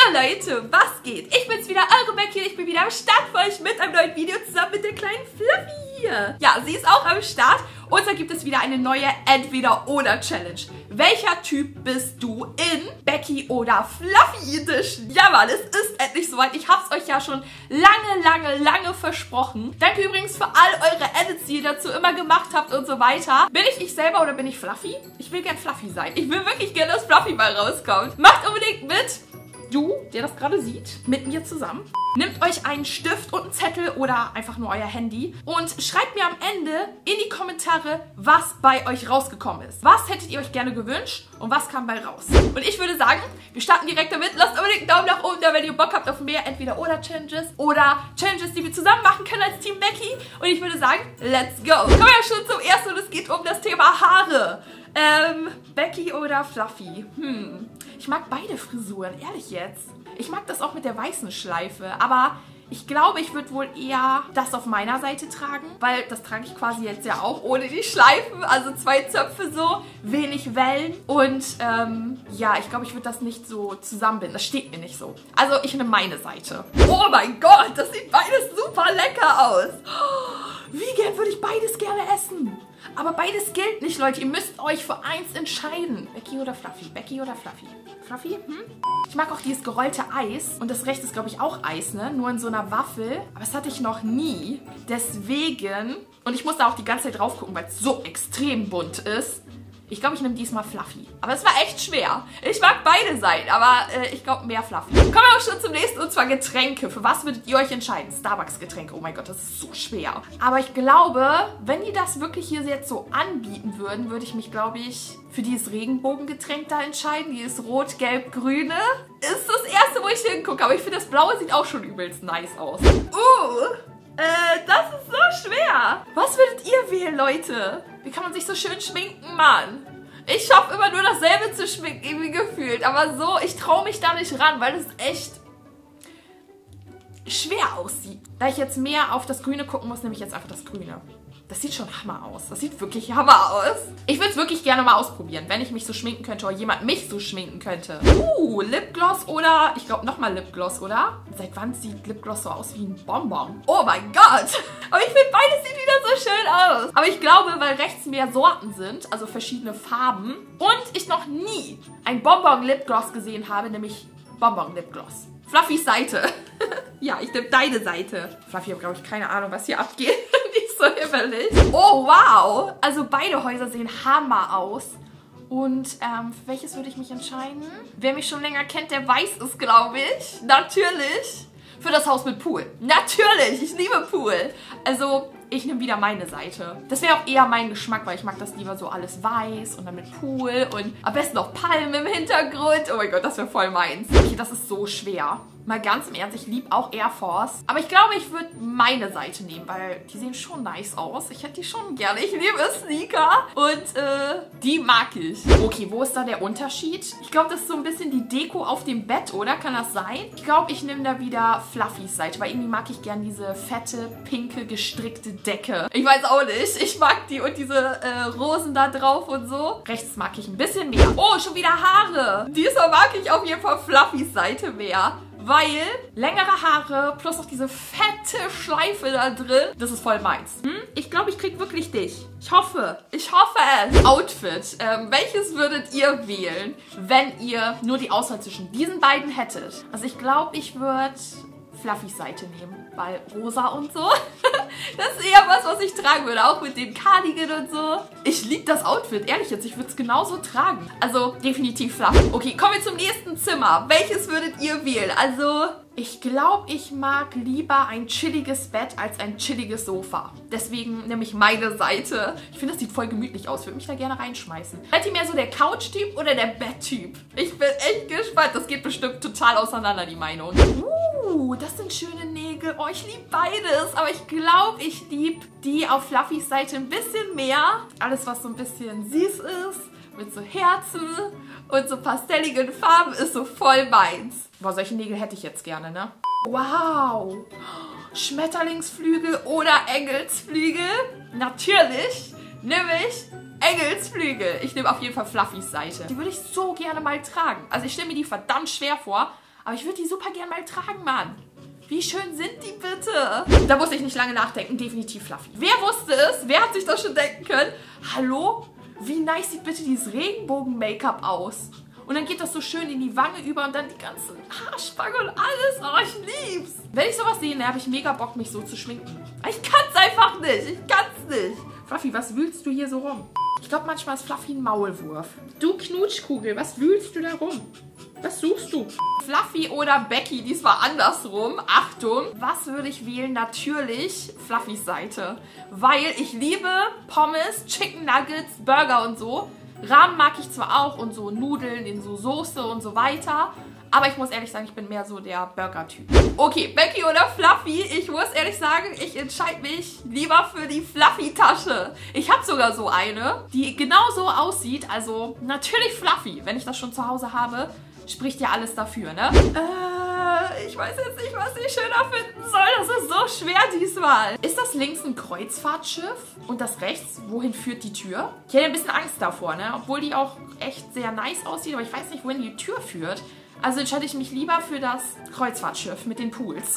Ja Leute, was geht? Ich bin's wieder, eure Becky, ich bin wieder am Start für euch mit einem neuen Video zusammen mit der kleinen Fluffy hier. Ja, sie ist auch am Start und da gibt es wieder eine neue Entweder-Oder-Challenge. Welcher Typ bist du in Becky oder Fluffy Edition? Ja Mann, es ist endlich soweit. Ich hab's euch ja schon lange versprochen. Danke übrigens für all eure Edits, die ihr dazu immer gemacht habt und so weiter. Bin ich selber oder bin ich Fluffy? Ich will gern Fluffy sein. Ich will wirklich gerne, dass Fluffy mal rauskommt. Macht unbedingt mit. Du, der das gerade sieht, mit mir zusammen. Nehmt euch einen Stift und einen Zettel oder einfach nur euer Handy und schreibt mir am Ende in die Kommentare, was bei euch rausgekommen ist. Was hättet ihr euch gerne gewünscht und was kam bei raus? Und ich würde sagen, wir starten direkt damit. Lasst unbedingt einen Daumen nach oben da, wenn ihr Bock habt auf mehr Entweder-Oder-Challenges oder Challenges, die wir zusammen machen können als Team Becky. Und ich würde sagen, let's go. Kommen wir schon zum ersten und es geht um das Thema Haare. Becky oder Fluffy? Ich mag beide Frisuren, ehrlich jetzt. Ich mag das auch mit der weißen Schleife, aber ich glaube, ich würde wohl eher das auf meiner Seite tragen, weil das trage ich quasi jetzt ja auch ohne die Schleifen, also 2 Zöpfe so, wenig Wellen und ja, ich glaube, ich würde das nicht so zusammenbinden, das steht mir nicht so. Also ich nehme meine Seite. Oh mein Gott, das sieht beides super lecker aus. Wie gern würde ich beides gerne essen? Aber beides gilt nicht, Leute. Ihr müsst euch für eins entscheiden. Becky oder Fluffy? Becky oder Fluffy? Fluffy? Ich mag auch dieses gerollte Eis. Und das rechte ist, glaube ich, auch Eis, ne? Nur in so einer Waffel. Aber das hatte ich noch nie. Deswegen... Und ich muss da auch die ganze Zeit drauf gucken, weil es so extrem bunt ist. Ich glaube, ich nehme diesmal Fluffy. Aber es war echt schwer. Ich mag beide sein, aber ich glaube mehr Fluffy. Kommen wir auch schon zum nächsten, und zwar Getränke. Für was würdet ihr euch entscheiden? Starbucks-Getränke. Oh mein Gott, das ist so schwer. Aber ich glaube, wenn die das wirklich hier jetzt so anbieten würden, würde ich mich, glaube ich, für dieses Regenbogengetränk da entscheiden. Dieses rot-gelb-grüne. Ist das erste, wo ich hingucke. Aber ich finde, das blaue sieht auch schon übelst nice aus. Das ist so schwer. Was würdet ihr wählen, Leute? Wie kann man sich so schön schminken, Mann? Ich schaffe immer nur dasselbe zu schminken, irgendwie gefühlt. Aber so, ich traue mich da nicht ran, weil das echt schwer aussieht. Da ich jetzt mehr auf das Grüne gucken muss, nehme ich jetzt einfach das Grüne. Das sieht schon Hammer aus. Das sieht wirklich Hammer aus. Ich würde es wirklich gerne mal ausprobieren, wenn ich mich so schminken könnte oder jemand mich so schminken könnte. Lipgloss oder, ich glaube nochmal Lipgloss, oder? Seit wann sieht Lipgloss so aus wie ein Bonbon? Oh mein Gott! Aber ich finde, beides sieht wieder so schön aus. Aber ich glaube, weil rechts mehr Sorten sind, also verschiedene Farben, und ich noch nie ein Bonbon-Lipgloss gesehen habe, nämlich Bonbon-Lipgloss. Fluffys Seite. Ja, ich nehme deine Seite. Fluffy hat, glaube ich, keine Ahnung, was hier abgeht. Nicht so himmelig. Oh, wow. Also beide Häuser sehen Hammer aus. Und für welches würde ich mich entscheiden? Wer mich schon länger kennt, der weiß es, glaube ich. Natürlich. Für das Haus mit Pool. Natürlich. Ich liebe Pool. Also... ich nehme wieder meine Seite. Das wäre auch eher mein Geschmack, weil ich mag das lieber so alles weiß und dann mit Pool und am besten noch Palmen im Hintergrund. Oh mein Gott, das wäre voll meins. Okay, das ist so schwer. Mal ganz im Ernst, ich liebe auch Air Force. Aber ich glaube, ich würde meine Seite nehmen, weil die sehen schon nice aus. Ich hätte die schon gerne. Ich liebe Sneaker und die mag ich. Okay, wo ist da der Unterschied? Ich glaube, das ist so ein bisschen die Deko auf dem Bett, oder? Kann das sein? Ich glaube, ich nehme da wieder Fluffys Seite, weil irgendwie mag ich gerne diese fette, pinke, gestrickte Decke. Ich weiß auch nicht. Ich mag die und diese Rosen da drauf und so. Rechts mag ich ein bisschen mehr. Oh, schon wieder Haare. Diesmal mag ich auf jeden Fall Fluffys Seite mehr. Weil längere Haare plus noch diese fette Schleife da drin, das ist voll meins. Ich glaube, ich krieg wirklich dich. Ich hoffe es. Outfit. Welches würdet ihr wählen, wenn ihr nur die Auswahl zwischen diesen beiden hättet? Also ich glaube, ich würde Fluffys Seite nehmen, weil rosa und so. Das ist eher was ich tragen würde, auch mit dem Cardigan und so. Ich liebe das Outfit, ehrlich jetzt, ich würde es genauso tragen. Also definitiv Fluffy. Okay, kommen wir zum nächsten Zimmer. Welches würdet ihr wählen? Also ich glaube, ich mag lieber ein chilliges Bett als ein chilliges Sofa. Deswegen nehme ich meine Seite. Ich finde, das sieht voll gemütlich aus. Ich würde mich da gerne reinschmeißen. Seid ihr mehr so der Couch-Typ oder der Bett-Typ? Ich bin echt gespannt. Das geht bestimmt total auseinander, die Meinung. Das sind schöne Nägel. Oh, ich liebe beides. Aber ich glaube, ich liebe die auf Fluffys Seite ein bisschen mehr. Alles, was so ein bisschen süß ist, mit so Herzen und so pastelligen Farben, ist so voll meins. Boah, solche Nägel hätte ich jetzt gerne, ne? Wow. Schmetterlingsflügel oder Engelsflügel? Natürlich nehme ich Engelsflügel. Ich nehme auf jeden Fall Fluffys Seite. Die würde ich so gerne mal tragen. Also ich stelle mir die verdammt schwer vor. Aber ich würde die super gern mal tragen, Mann. Wie schön sind die bitte? Da musste ich nicht lange nachdenken. Definitiv Fluffy. Wer wusste es? Wer hat sich das schon denken können? Hallo? Wie nice sieht bitte dieses Regenbogen-Make-up aus? Und dann geht das so schön in die Wange über und dann die ganzen Haarspangen und alles. Oh, ich lieb's. Wenn ich sowas sehe, habe ich mega Bock, mich so zu schminken. Ich kann's einfach nicht. Ich kann's nicht. Fluffy, was wühlst du hier so rum? Ich glaube, manchmal ist Fluffy ein Maulwurf. Du Knutschkugel, was wühlst du da rum? Was suchst du? Fluffy oder Becky, diesmal andersrum. Achtung, was würde ich wählen? Natürlich Fluffys Seite. Weil ich liebe Pommes, Chicken Nuggets, Burger und so. Ramen mag ich zwar auch und so Nudeln in so Soße und so weiter. Aber ich muss ehrlich sagen, ich bin mehr so der Burger-Typ. Okay, Becky oder Fluffy? Ich muss ehrlich sagen, ich entscheide mich lieber für die Fluffy-Tasche. Ich habe sogar so eine, die genauso aussieht. Also natürlich Fluffy. Wenn ich das schon zu Hause habe, spricht ja alles dafür, ne? Ich weiß jetzt nicht, was ich schöner finden soll. Das ist so schwer diesmal. Ist das links ein Kreuzfahrtschiff und das rechts, wohin führt die Tür? Ich hätte ein bisschen Angst davor, ne? Obwohl die auch echt sehr nice aussieht, aber ich weiß nicht, wohin die Tür führt. Also entscheide ich mich lieber für das Kreuzfahrtschiff mit den Pools.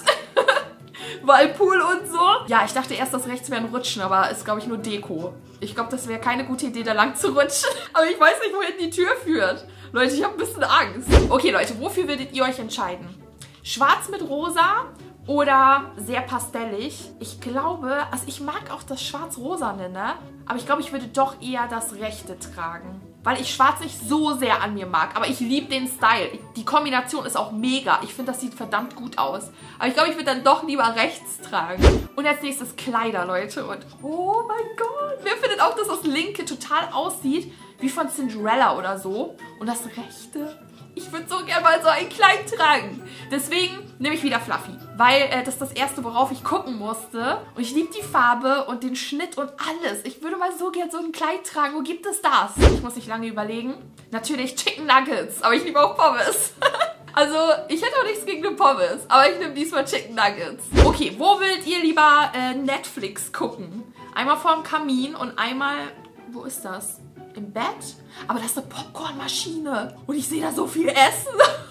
Weil Pool und so. Ja, ich dachte erst, das rechts wäre ein Rutschen, aber ist, glaube ich, nur Deko. Ich glaube, das wäre keine gute Idee, da lang zu rutschen. Aber ich weiß nicht, wohin die Tür führt. Leute, ich habe ein bisschen Angst. Okay, Leute, wofür würdet ihr euch entscheiden? Schwarz mit rosa oder sehr pastellig? Ich glaube, also ich mag auch das Schwarz-Rosane, ne? Aber ich glaube, ich würde doch eher das Rechte tragen. Weil ich Schwarz nicht so sehr an mir mag. Aber ich liebe den Style. Die Kombination ist auch mega. Ich finde, das sieht verdammt gut aus. Aber ich glaube, ich würde dann doch lieber rechts tragen. Und als nächstes Kleider, Leute. Und oh mein Gott. Wer findet auch, dass das linke total aussieht wie von Cinderella oder so? Und das rechte? Ich würde so gerne mal so ein Kleid tragen. Deswegen nehme ich wieder Fluffy. Weil das ist das erste, worauf ich gucken musste. Und ich liebe die Farbe und den Schnitt und alles. Ich würde mal so gerne so ein Kleid tragen. Wo gibt es das? Ich muss nicht lange überlegen. Natürlich Chicken Nuggets. Aber ich liebe auch Pommes. Also, ich hätte auch nichts gegen eine Pommes. Aber ich nehme diesmal Chicken Nuggets. Okay, wo wollt ihr lieber Netflix gucken? Einmal vorm Kamin und einmal... Wo ist das? Im Bett? Aber das ist eine Popcornmaschine. Und ich sehe da so viel Essen.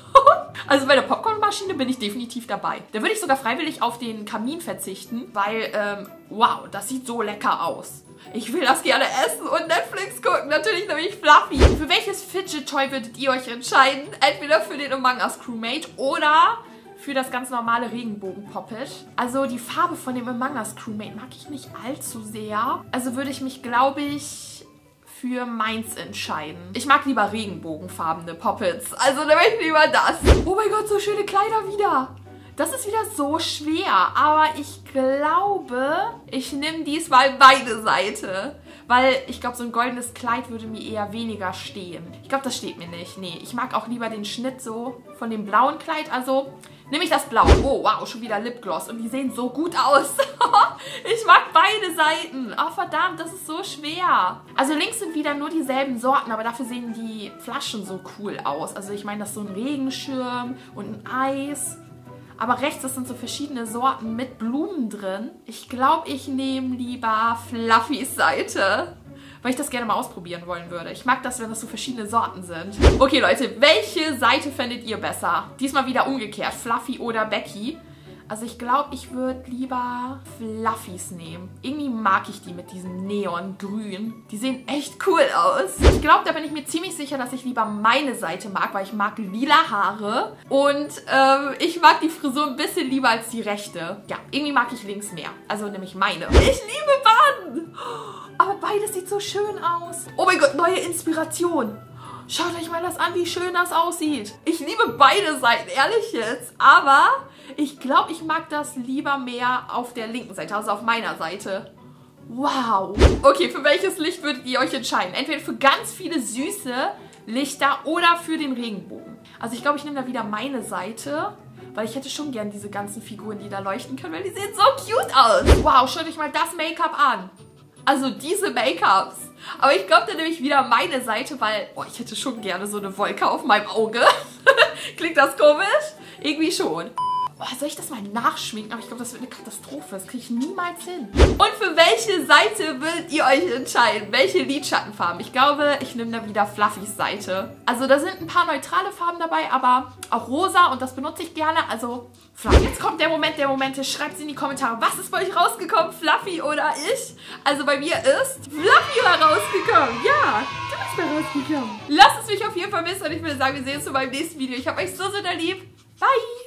Also bei der Popcornmaschine bin ich definitiv dabei. Da würde ich sogar freiwillig auf den Kamin verzichten, weil, wow, das sieht so lecker aus. Ich will das gerne essen und Netflix gucken. Natürlich nehme ich Fluffy. Für welches Fidget Toy würdet ihr euch entscheiden? Entweder für den Among Us Crewmate oder für das ganz normale Regenbogen-Poppet. Also die Farbe von dem Among Us Crewmate mag ich nicht allzu sehr. Also würde ich mich, glaube ich, für meins entscheiden. Ich mag lieber regenbogenfarbene Poppets. Also nehme ich lieber das. Oh mein Gott, so schöne Kleider wieder. Das ist wieder so schwer. Aber ich glaube, ich nehme diesmal beide Seite. Weil ich glaube, so ein goldenes Kleid würde mir eher weniger stehen. Ich glaube, das steht mir nicht. Nee, ich mag auch lieber den Schnitt so von dem blauen Kleid. Also nehme ich das Blau. Oh, wow, schon wieder Lipgloss. Und die sehen so gut aus. Ich mag beide Seiten. Oh, verdammt, das ist so schwer. Also links sind wieder nur dieselben Sorten, aber dafür sehen die Flaschen so cool aus. Also ich meine, das ist so ein Regenschirm und ein Eis. Aber rechts, das sind so verschiedene Sorten mit Blumen drin. Ich glaube, ich nehme lieber Fluffys Seite, weil ich das gerne mal ausprobieren wollen würde. Ich mag das, wenn das so verschiedene Sorten sind. Okay, Leute, welche Seite fändet ihr besser? Diesmal wieder umgekehrt, Fluffy oder Becky. Also ich glaube, ich würde lieber Fluffys nehmen. Irgendwie mag ich die mit diesem Neongrün. Die sehen echt cool aus. Ich glaube, da bin ich mir ziemlich sicher, dass ich lieber meine Seite mag, weil ich mag lila Haare. Und ich mag die Frisur ein bisschen lieber als die rechte. Ja, irgendwie mag ich links mehr. Also nämlich meine. Ich liebe Baden! Aber beides sieht so schön aus. Oh mein Gott, neue Inspiration. Schaut euch mal das an, wie schön das aussieht. Ich liebe beide Seiten, ehrlich jetzt. Aber ich glaube, ich mag das lieber mehr auf der linken Seite, also auf meiner Seite. Wow. Okay, für welches Licht würdet ihr euch entscheiden? Entweder für ganz viele süße Lichter oder für den Regenbogen. Also ich glaube, ich nehme da wieder meine Seite, weil ich hätte schon gern diese ganzen Figuren, die da leuchten können, weil die sehen so cute aus. Wow, schaut euch mal das Make-up an. Also diese Make-ups. Aber ich glaube, dann nehme ich wieder meine Seite, weil ich hätte schon gerne so eine Wolke auf meinem Auge. Klingt das komisch? Irgendwie schon. Oh, soll ich das mal nachschminken? Aber ich glaube, das wird eine Katastrophe. Das kriege ich niemals hin. Und für welche Seite würdet ihr euch entscheiden? Welche Lidschattenfarben? Ich glaube, ich nehme da wieder Fluffys Seite. Also da sind ein paar neutrale Farben dabei, aber auch rosa und das benutze ich gerne. Also Fluffy. Jetzt kommt der Moment der Momente. Schreibt es in die Kommentare. Was ist bei euch rausgekommen? Fluffy oder ich? Also bei mir ist Fluffy rausgekommen. Ja, du bist da rausgekommen. Lasst es mich auf jeden Fall wissen und ich würde sagen, wir sehen uns in meinem nächsten Video. Ich habe euch so, so lieb. Bye.